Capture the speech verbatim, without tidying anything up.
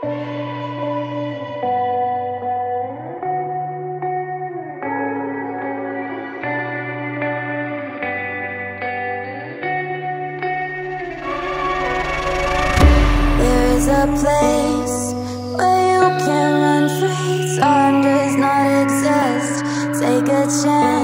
There's a place where you can run free. Time does not exist. Take a chance.